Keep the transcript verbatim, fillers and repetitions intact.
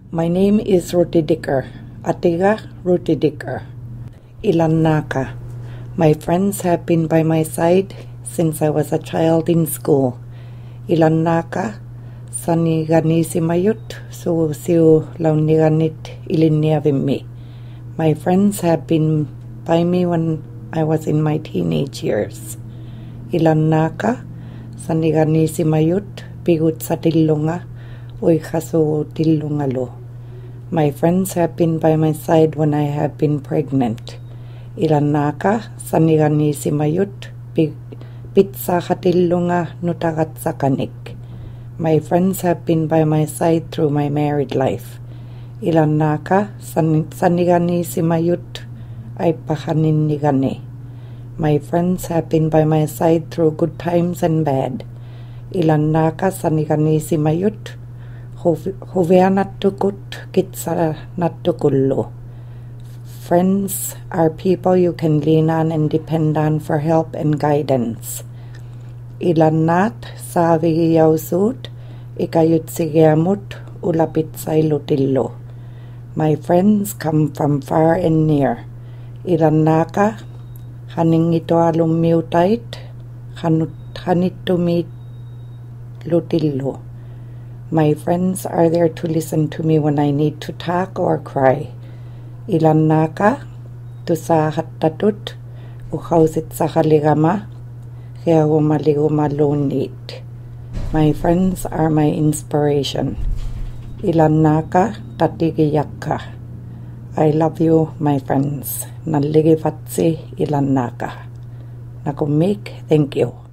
My name is Ruti Dicker. Atiga Ruti Dicker. Ilanaka. My friends have been by my side since I was a child in school. Ilanaka saniganisimayut su siu launiganit iliniavimi. My friends have been by me when I was in my teenage years. Ilanaka saniganisimayut bigut sa tilunga uy kasu tilungalo. My friends have been by my side when I have been pregnant. Ilanaka saniganisimayut pitsa katilunga nutagat sakanik. My friends have been by my side through my married life. Ilanaka saniganisimayut ay pakaninigani. My friends have been by my side through good times and bad. Ilanaka saniganisimayut huvea natukut kitsa natukullo. Friends are people you can lean on and depend on for help and guidance. Ilanat saviyausut ikayut sigiamut ulapit sa ilutillo. My friends come from far and near. Ilanaka haningito alumiutait hanitumit lutillo. My friends are there to listen to me when I need to talk or cry. Ilanaka tusahatatut ukausit sa kaligama kaya umaligumalunit. My friends are my inspiration. Ilanaka tatigiyaka. I love you, my friends. Naligifatsi Ilanaka. Nakumik, thank you.